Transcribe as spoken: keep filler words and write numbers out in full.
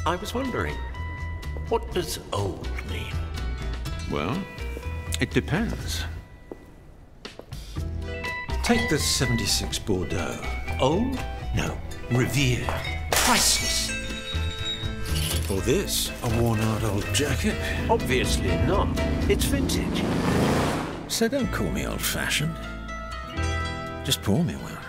I was wondering, what does old mean? Well, it depends. Take the seventy-six Bordeaux. Old? No. Revered. Priceless. Or this, a worn-out old jacket. Obviously not. It's vintage. So don't call me old-fashioned. Just pour me one.